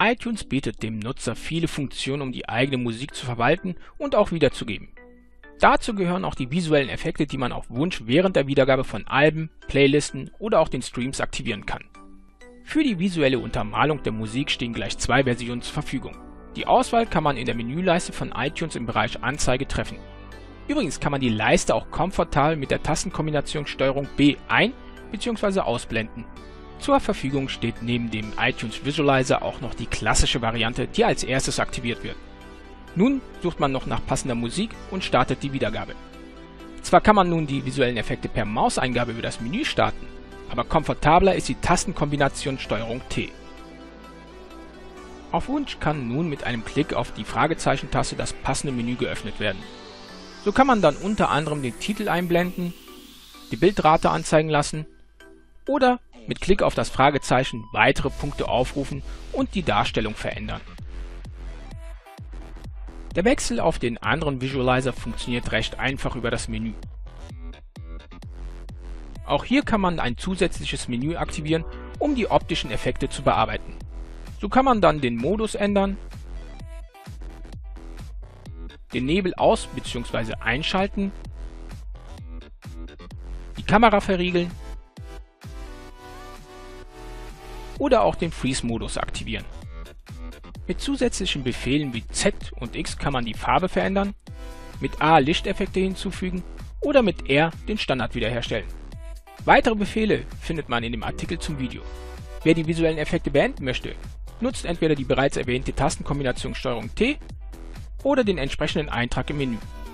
iTunes bietet dem Nutzer viele Funktionen, um die eigene Musik zu verwalten und auch wiederzugeben. Dazu gehören auch die visuellen Effekte, die man auf Wunsch während der Wiedergabe von Alben, Playlisten oder auch den Streams aktivieren kann. Für die visuelle Untermalung der Musik stehen gleich 2 Versionen zur Verfügung. Die Auswahl kann man in der Menüleiste von iTunes im Bereich Anzeige treffen. Übrigens kann man die Leiste auch komfortabel mit der Tastenkombination STRG B ein- bzw. ausblenden. Zur Verfügung steht neben dem iTunes Visualizer auch noch die klassische Variante, die als erstes aktiviert wird. Nun sucht man noch nach passender Musik und startet die Wiedergabe. Zwar kann man nun die visuellen Effekte per Mauseingabe über das Menü starten, aber komfortabler ist die Tastenkombination STRG T. Auf Wunsch kann nun mit einem Klick auf die Fragezeichen-Taste das passende Menü geöffnet werden. So kann man dann unter anderem den Titel einblenden, die Bildrate anzeigen lassen oder mit Klick auf das Fragezeichen weitere Punkte aufrufen und die Darstellung verändern. Der Wechsel auf den anderen Visualizer funktioniert recht einfach über das Menü. Auch hier kann man ein zusätzliches Menü aktivieren, um die optischen Effekte zu bearbeiten. So kann man dann den Modus ändern, den Nebel aus- bzw. einschalten, die Kamera verriegeln oder auch den Freeze-Modus aktivieren. Mit zusätzlichen Befehlen wie Z und X kann man die Farbe verändern, mit A Lichteffekte hinzufügen oder mit R den Standard wiederherstellen. Weitere Befehle findet man in dem Artikel zum Video. Wer die visuellen Effekte beenden möchte, nutzt entweder die bereits erwähnte Tastenkombination STRG T oder den entsprechenden Eintrag im Menü.